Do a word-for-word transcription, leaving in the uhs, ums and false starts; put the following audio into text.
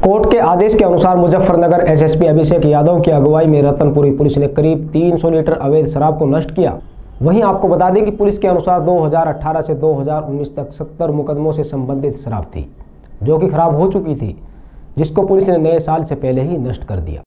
Court के आदेश के अनुसार मुजफ्फरनगर एसएसपी अभिषेक यादव की अगुवाई में रतनपुरी पुलिस ने करीब तीन सौ लीटर अवैध शराब को नष्ट किया। वहीं आपको बता दें कि पुलिस के अनुसार दो हज़ार अठारह से दो हज़ार उन्नीस तक सत्तर मुकदमों से संबंधित शराब थी जो कि खराब हो चुकी थी, जिसको पुलिस ने नए साल से पहले ही नष्ट कर दिया।